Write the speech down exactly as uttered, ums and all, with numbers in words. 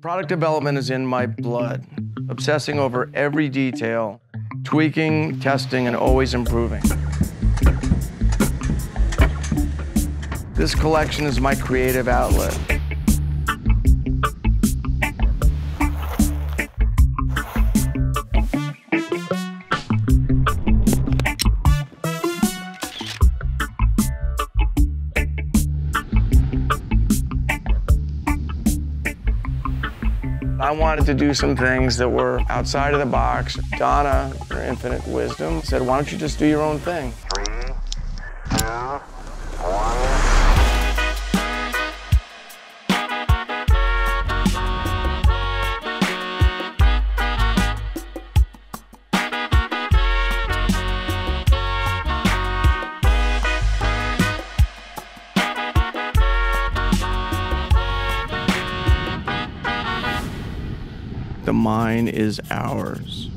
Product development is in my blood, obsessing over every detail, tweaking, testing, and always improving. This collection is my creative outlet. I wanted to do some things that were outside of the box. Donna, her infinite wisdom, said, why don't you just do your own thing? Three, two, one. The mine is ours.